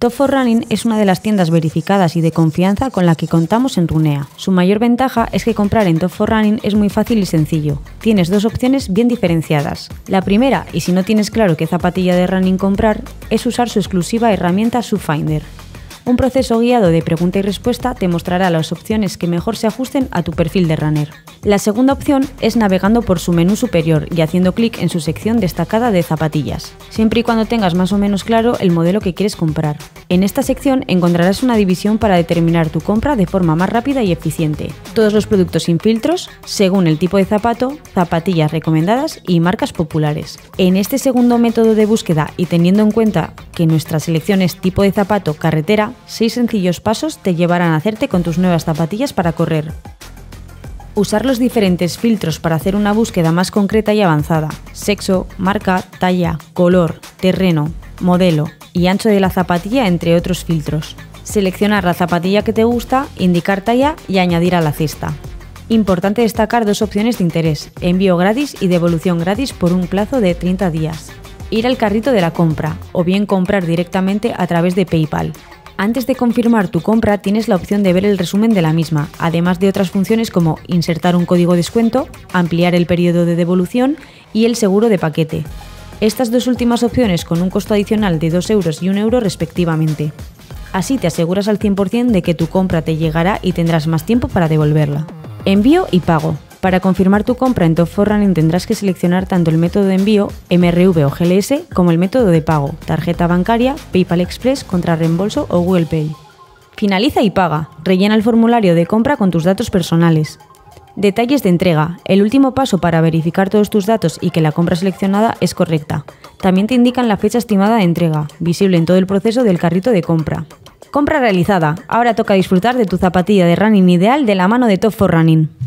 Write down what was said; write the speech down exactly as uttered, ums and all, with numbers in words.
Top for Running es una de las tiendas verificadas y de confianza con la que contamos en Runea. Su mayor ventaja es que comprar en Top for Running es muy fácil y sencillo. Tienes dos opciones bien diferenciadas. La primera, y si no tienes claro qué zapatilla de running comprar, es usar su exclusiva herramienta Shoefinder. Un proceso guiado de pregunta y respuesta te mostrará las opciones que mejor se ajusten a tu perfil de runner. La segunda opción es navegando por su menú superior y haciendo clic en su sección destacada de zapatillas, siempre y cuando tengas más o menos claro el modelo que quieres comprar. En esta sección encontrarás una división para determinar tu compra de forma más rápida y eficiente. Todos los productos sin filtros, según el tipo de zapato, zapatillas recomendadas y marcas populares. En este segundo método de búsqueda y teniendo en cuenta que nuestra selección es tipo de zapato carretera, seis sencillos pasos te llevarán a hacerte con tus nuevas zapatillas para correr. Usar los diferentes filtros para hacer una búsqueda más concreta y avanzada. Sexo, marca, talla, color, terreno, modelo y ancho de la zapatilla, entre otros filtros. Seleccionar la zapatilla que te gusta, indicar talla y añadir a la cesta. Importante destacar dos opciones de interés: envío gratis y devolución gratis por un plazo de treinta días. Ir al carrito de la compra o bien comprar directamente a través de PayPal. Antes de confirmar tu compra tienes la opción de ver el resumen de la misma, además de otras funciones como insertar un código descuento, ampliar el periodo de devolución y el seguro de paquete. Estas dos últimas opciones con un costo adicional de dos euros y un euro respectivamente. Así te aseguras al cien por cien de que tu compra te llegará y tendrás más tiempo para devolverla. Envío y pago. Para confirmar tu compra en Top for Running tendrás que seleccionar tanto el método de envío, M R V o G L S, como el método de pago, tarjeta bancaria, PayPal Express, contra reembolso o Google Pay. Finaliza y paga. Rellena el formulario de compra con tus datos personales. Detalles de entrega. El último paso para verificar todos tus datos y que la compra seleccionada es correcta. También te indican la fecha estimada de entrega, visible en todo el proceso del carrito de compra. Compra realizada. Ahora toca disfrutar de tu zapatilla de running ideal de la mano de Top for Running.